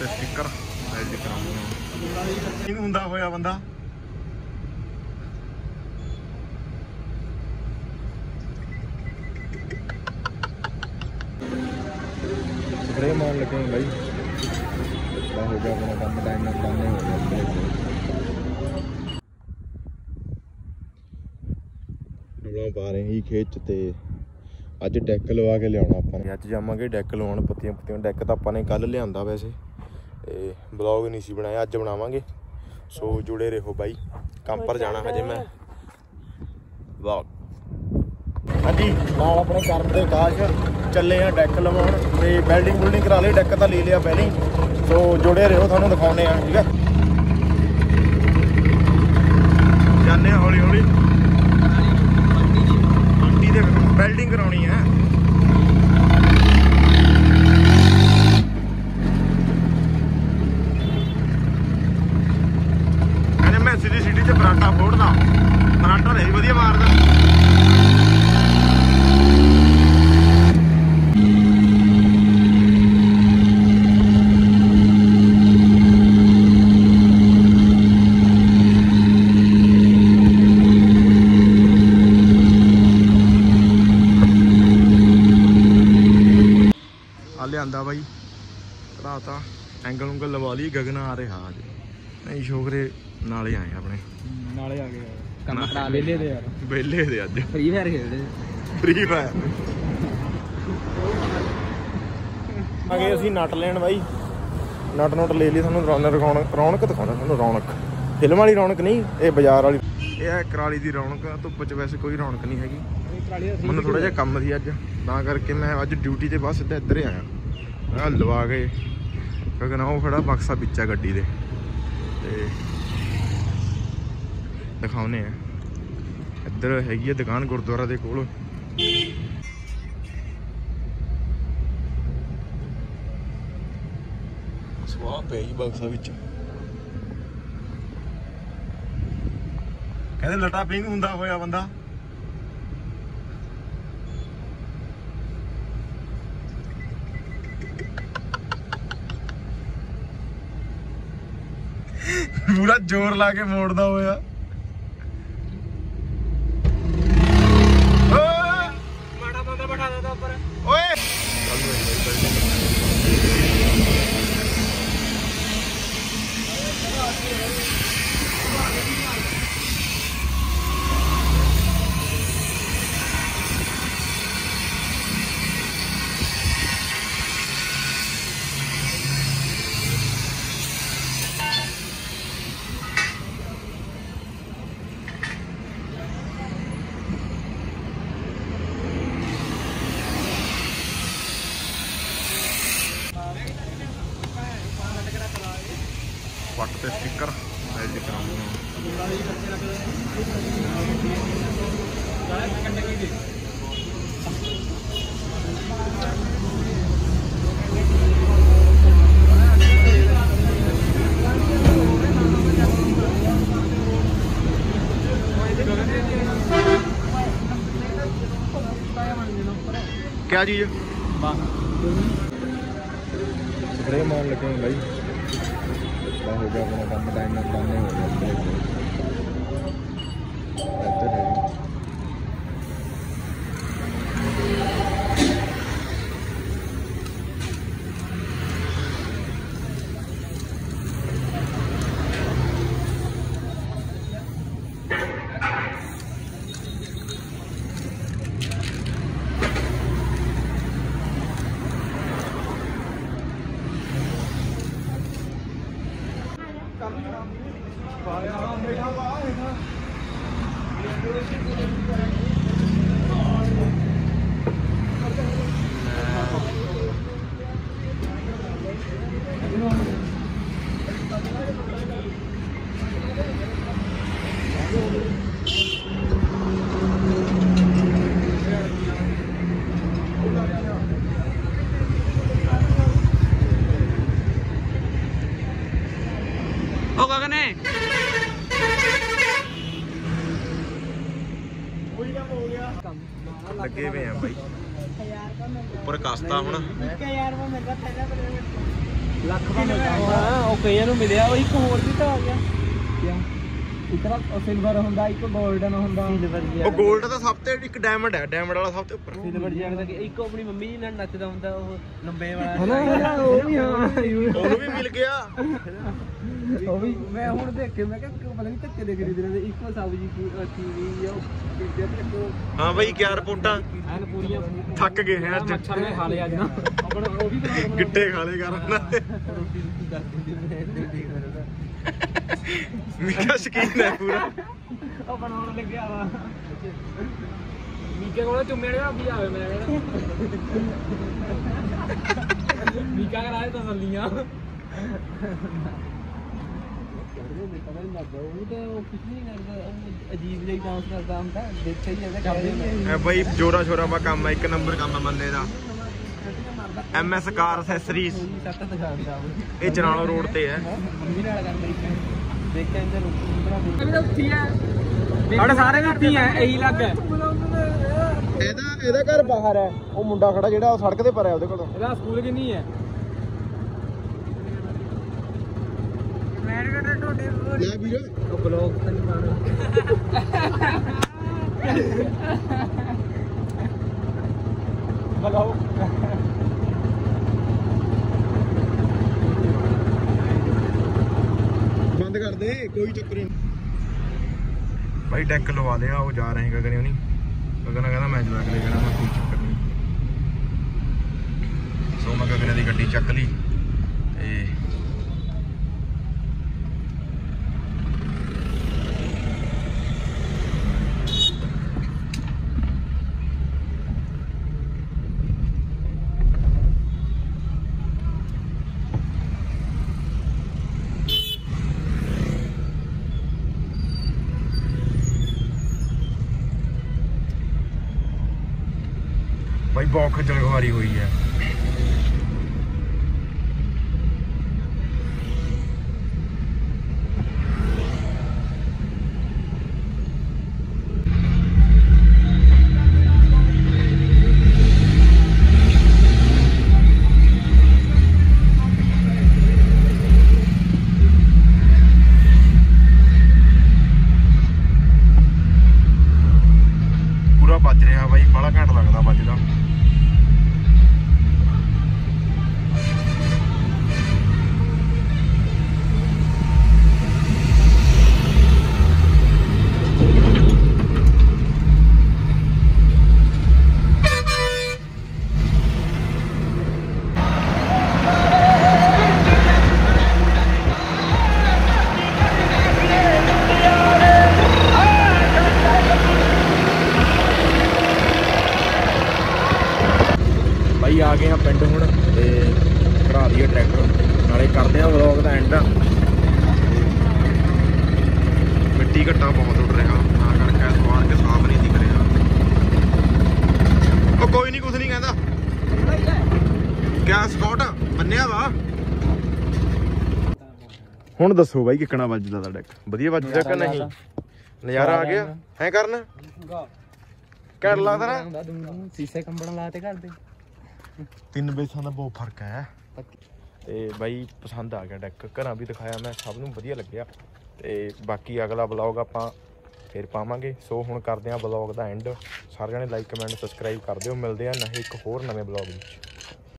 ਤੇ sticker add ਕਰਾਉਣਾ ਇਹਨੂੰ ਹੁੰਦਾ ਹੋਇਆ ਬੰਦਾ ਸਪਰੇ ਮਾਰਨ ਲੱਗੇ ਬਾਈ ਬਾ ਹੋ ਗਿਆ ਆਪਣਾ ਕੰਮ ਟਾਈਮ ਨਾਲ ਕੰਮ ਹੋ ਗਿਆ ਡੋਲਾ ਪਾ ਰਹੇ ਹੀ ਖੇਤ ਤੇ ਅੱਜ ਡੈਕ ਲਵਾ ਕੇ ਲਿਆਉਣਾ ਆਪਾਂ ਨੇ ਅੱਜ ਜਾਵਾਂਗੇ ਡੈਕ ਲਵਾਉਣ ਪੱਤੀਆਂ ਡੈਕ ਤਾਂ ਆਪਾਂ ਨੇ ਕੱਲ ਲਿਆਂਦਾ ਵੈਸੇ ਤੇ ਬਲੌਗ ਨਹੀਂ ਸੀ ਬਣਾਇਆ ਅੱਜ ਬਣਾਵਾਂਗੇ ਸੋ ਜੁੜੇ ਰਹੋ ਬਾਈ ਕੰਮ ਪਰ ਜਾਣਾ ਹਜੇ ਮੈਂ ਵਲੌਗ ਹਾਂਜੀ ਨਾਲ ਆਪਣੇ ਕਰਨ ਦੇ ਕਾਸ਼ ਚੱਲੇ ਆ ਡੈਕ ਲਵਾਉਣ ਤੇ ਵੈਲਡਿੰਗ ਕਰਾ ਲਈ ਡੈਕ ਤਾਂ ਲੈ ਲਿਆ ਪਹਿਲਾਂ ਹੀ ਸੋ ਜੁੜੇ ਰਹੋ ਤੁਹਾਨੂੰ ਦਿਖਾਉਂਦੇ ਆ ਠੀਕ ਹੈ ਜਾਂਦੇ ਹੌਲੀ ਹੌਲੀ ਮੰਡੀ ਦੇ ਵੈਲਡਿੰਗ ਕਰਾਉਣੀ ਹੈ ਕਹਿੰਦੇ ਮੈਂ ਸਿਟੀ 'ਚ ਪਰਾਂਠਾ ਫੋੜਦਾ ਪਰਾਂਠਾ ਨਹੀਂ ਵਧੀਆ ਮਾਰਦਾ ਲਿਆਂਦਾ ਬਾਈ ਰਾਤਾ ਐਂਗਲ ਉਂਗਲ ਲਵਾ ਲਈ ਗਗਨ ਆ ਰਿਹਾ ਅੱਜ ਨਹੀਂ ਛੋਕਰੇ ਨਾਲੇ ਆਏ ਆਪਣੇ ਨਾਲੇ ਆ ਗਏ ਕੰਮ ਕਰਾ ਵਿਹਲੇ ਦੇ ਯਾਰ ਵਿਹਲੇ ਦੇ ਅੱਜ ਫ੍ਰੀ ਫਾਇਰ ਖੇਡਦੇ ਫ੍ਰੀ ਫਾਇਰ ਆ ਗਏ ਅਸੀਂ ਨਟ ਲੈਣ ਬਾਈ ਨਟ ਲੈ ਲਈ ਤੁਹਾਨੂੰ ਰੌਣਕ ਦਿਖਾਉਣਾ ਤੁਹਾਨੂੰ ਰੌਣਕ ਫਿਲਮ ਵਾਲੀ ਰੌਣਕ ਨਹੀਂ ਇਹ ਬਾਜ਼ਾਰ ਵਾਲੀ ਇਹ ਹੈ ਕਰਾਲੀ ਦੀ ਰੌਣਕ ਧੁੱਪ 'ਚ ਵੈਸੇ ਕੋਈ ਰੌਣਕ ਨਹੀਂ ਹੈਗੀ ਮੈਨੂੰ ਥੋੜਾ ਜਿਹਾ ਕੰਮ ਸੀ ਅੱਜ ਤਾਂ ਕਰਕੇ ਮੈਂ ਅੱਜ ਡਿਊਟੀ ਤੇ ਬਸ ਸਿੱਧਾ ਇੱਧਰ ਹੀ ਆਇਆ ਲਵਾ ਗਏ ਕਿਉਂਕਿ ਉਹ ਖੜਾ ਬਕਸਾ ਵਿੱਚ ਆ ਗੱਡੀ ਦੇ ਤੇ ਦਿਖਾਉਨੇ ਆ ਇੱਧਰ ਹੈਗੀ ਆ ਦੁਕਾਨ ਗੁਰਦੁਆਰਾ ਦੇ ਕੋਲ ਸਵਾਹ ਪਈ ਬਕਸਾ ਵਿੱਚ ਕਹਿੰਦੇ ਲਟਾ ਪਿੰਗ ਹੁੰਦਾ ਹੋਇਆ ਬੰਦਾ ਪੂਰਾ ਜ਼ੋਰ ਲਾ ਕੇ ਮੋੜਦਾ ਹੋਇਆ ਮਾੜਾ ਬੰਦਾ ਬਿਠਾ ਦਿੰਦਾ ਉੱਪਰ ਓਏ ਪੱਟ ਤੇ ਸਟicker ਐਡ ਕਰਾਉਣਾ क्या चीज स्प्रे मारन लगे भाई हो गया अपना काम टाइम ਨਾਲ ਕੰਮ ਹੋ ਗਿਆ ਇੱਧਰ ਹੈ लगे हुए हैं भाई ऊपर कास्ता हूं ਲੱਖ ਦਾ ਉਹ ਕਈਆਂ ਨੂੰ ਮਿਲਿਆ ਉਹ ਇੱਕ ਹੋਰ ਵੀ ਤਾਂ ਆ ਗਿਆ ਇੱਕ ਤਾਂ ਸਿਲਵਰ ਹੁੰਦਾ ਇੱਕ 골ਡਨ ਹੁੰਦਾ ਉਹ 골ਡ ਦਾ ਸਭ ਤੋਂ ਇੱਕ ਡਾਇਮੰਡ ਹੈ ਡਾਇਮੰਡ ਵਾਲਾ ਸਭ ਤੋਂ ਉੱਪਰ ਸਿਲਵਰ ਜੈਕ ਦਾ ਇੱਕ ਆਪਣੀ ਮੰਮੀ ਜੀ ਨਾਲ ਨੱਚਦਾ ਹੁੰਦਾ ਉਹ ਲੰਬੇ ਵਾਲਾ ਉਹ ਵੀ ਹਾਂ ਉਹਨੂੰ ਵੀ ਮਿਲ ਗਿਆ ਉਹ ਵੀ ਮੈਂ ਹੁਣ ਦੇਖ ਕੇ ਮੈਂ ਕਿਹਾ ਪਤਾ ਨਹੀਂ ਧੱਕੇ ਦੇ ਖਰੀਦਣੇ ਦੇ ਇੱਕੋ ਸਬਜ਼ੀ ਟੀਵੀ ਆ ਹਾਂ ਬਈ ਕਿਆ ਰਿਪੋਰਟਾਂ ਐਨ ਪੂਰੀਆਂ ਥੱਕ ਗਏ ਹੈ ਅੱਜ ਮੱਛਰ ਨੇ ਖਾ ਲਿਆ ਅੱਜ ਨਾ ਆਪਣਾ ਉਹ ਵੀ ਗਿੱਟੇ ਖਾ ਲਏ ਕਰਨ ਰੋਟੀ ਕਰ ਦਿੰਦੀ ਮੀਕਾ ਸ਼ਕੀਨ ਹੈ ਪੂਰਾ ਉਹ ਬਣਾਉਣ ਲੱਗਿਆ ਵਾ ਮੀਕੇ ਕੋਲ ਚੁੰਮੇ ਵਾਲਾ ਵੀ ਆਵੇ ਮੈਂ ਕਹਿੰਦਾ ਮੀਕਾ ਕਰਾਏ ਤਸੱਲੀਆਂ ਪਤਾ ਨਹੀਂ ਲੱਗਦਾ ਉਹ ਤਾਂ ਉਹ ਕੁਝ ਨਹੀਂ ਕਰਦਾ ਉਹ ਅਜੀਬ ਜਿਹਾ ਡਾਂਸ ਕਰਦਾ ਹੁੰਦਾ ਦੇਖਿਆ ਹੀ ਇਹਦਾ ਕਰਦੇ ਬਈ ਜੋਰਾ ਸ਼ੋਰਾ ਵਾ ਕੰਮ ਹੈ ਇੱਕ ਨੰਬਰ ਕੰਮ ਹੈ ਬੰਦੇ ਦਾ MS ਕਾਰ ਅਸੈਸਰੀਜ਼ ਇਹ ਚਰਾਣੋ ਰੋਡ ਤੇ ਹੈ ਮੰਮੀ ਨਾਲ ਕਰਦਾ ਇੱਕ ਦੇਖਿਆ ਇੰਦਰ ਰੋਟੀ ਉੱਥੀ ਹੈ ਸਾਡੇ ਸਾਰੇ ਵੀ ਉੱਥੀ ਹੈ ਇਹੀ ਲੱਗ ਹੈ ਇਹਦਾ ਘਰ ਬਾਹਰ ਹੈ ਉਹ ਮੁੰਡਾ ਖੜਾ ਜਿਹੜਾ ਉਹ ਸੜਕ ਤੇ ਪਰ ਹੈ ਉਹਦੇ ਕੋਲ ਇਹਦਾ ਸਕੂਲ ਕਿੰਨੀ ਹੈ ਲੈ ਵੀਰ ਉਹ ਬਲੌਗ ਤਾਂ ਨਹੀਂ ਪਾਣਾ ਬਲੌਗ ਬੰਦ ਕਰ ਦੇ ਕੋਈ ਚੱਕਰ ਨਹੀਂ ਭਾਈ ਡੈਕ ਲਵਾ ਲਿਆ ਉਹ ਜਾ ਰਹੇ ਗਗਨ ਹੋਣੀ ਗਗਨ ਕਹਿੰਦਾ ਮੈਂ ਚਲਾ ਕੇ ਲੈ ਜਾਣਾ ਮੈਂ ਕੋਈ ਚੱਕਰ ਨਹੀਂ ਸੋ ਮੈਂ ਗਗਨ ਦੀ ਗੱਡੀ ਚੱਕ ਲਈ ਤੇ भाई बहुत खज्जल खुआरी हुई है पूरा बज रहा भाई बड़ा घंट लगता बजदा आ गए हाँ पिंड हुण ते भरा दिए ट्रैक्टर नाले करते हैं व्लॉग का एंड मिट्टी घट्टा बहुत उड़ रहा करके सवार के साफ नहीं दिख रहा कोई नहीं कुछ नहीं कहता क्या स्कॉट बन्निया वा हुण दसो भाई किकना वजदा दा डेक वधिया वजदा कि नहीं नज़ारा आ गया है करना घट लगदा ना शीशे कंबण लाते घर दे तीन बेसां दा बहुत फर्क है ते भाई पसंद आ गया डेक घरां भी दिखाया मैं सब नूं वधिया लग्गिया ते बाकी अगला ब्लॉग आपां फिर पावांगे सो हुण करदे आं ब्लॉग दा एंड सारे जणे लाइक कमेंट सबसक्राइब कर दिओ मिलदे आं नहीं एक होर नवें ब्लॉग विच।